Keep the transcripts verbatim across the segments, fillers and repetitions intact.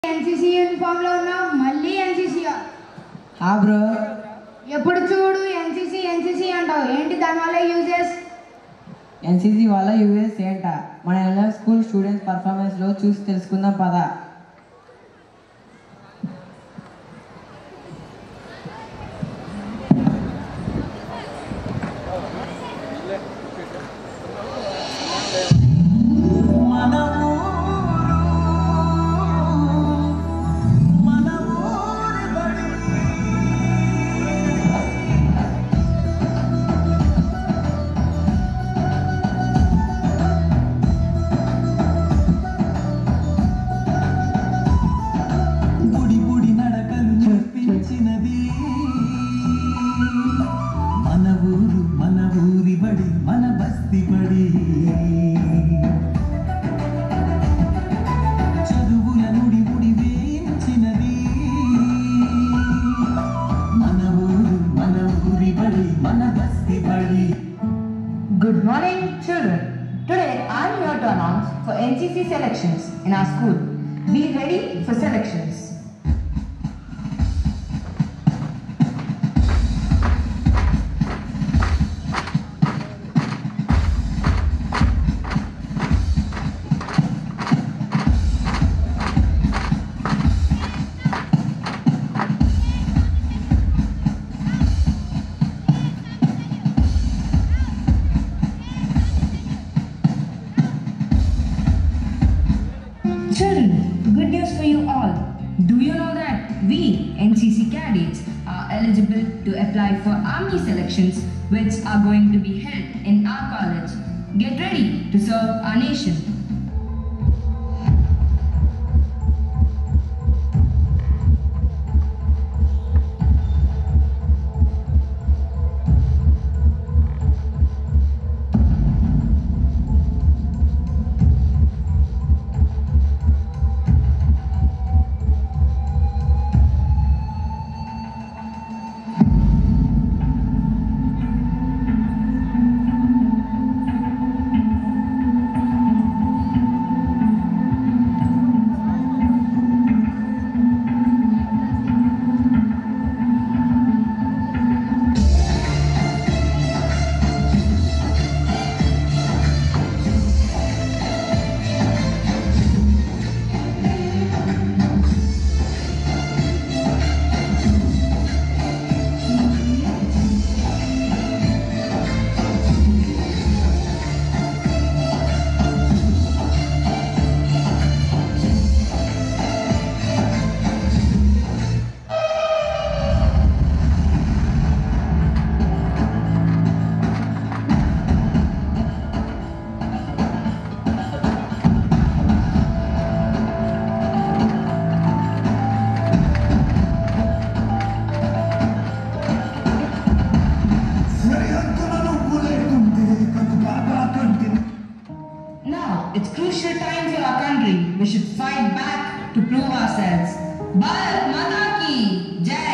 N C C uniform lo unna malli N C C ha bro eppudu chudu N C C N C C antavu enti dani valla uses N C C valla uses enta mana ella school students performance lo choose telusukundam pada Good morning, children. Today I am here to announce for N C C selections in our school. Be ready for selections. Children, good news for you all. Do you know that we N C C cadets are eligible to apply for army selections which are going to be held in our college? Get ready to serve our nation. It's crucial time for our country. We should fight back to prove ourselves. Bharat Mata ki Jai!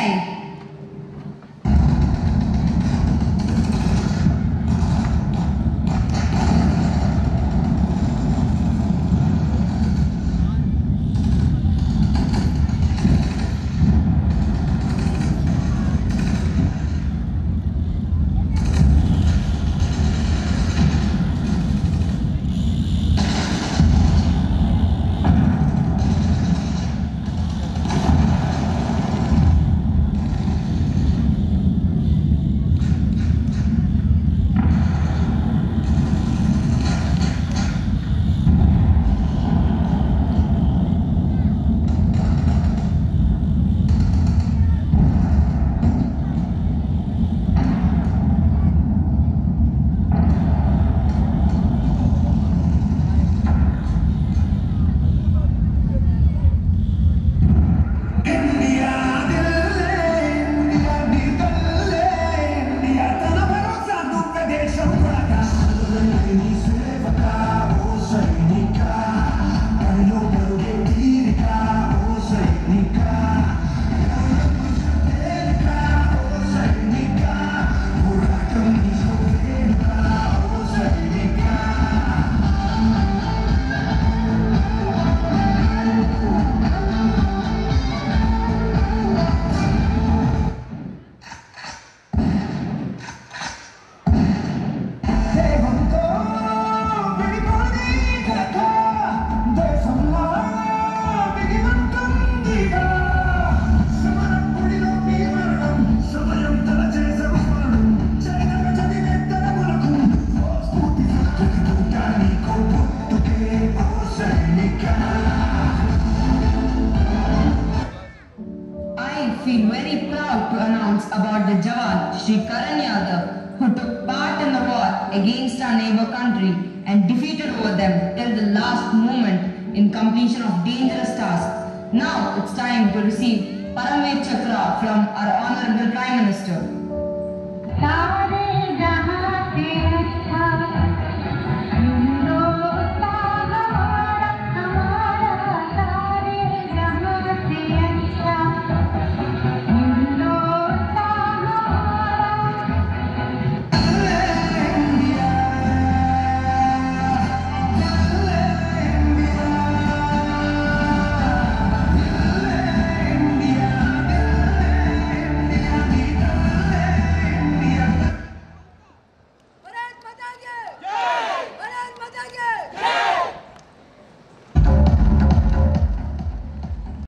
feel very proud to announce about the Jawan Shri Karan Yadav, who took part in the war against our neighbor country and defeated over them till the last moment in completion of dangerous tasks. Now it's time to receive Paramveer Chakra from our Honorable Prime Minister. Namaste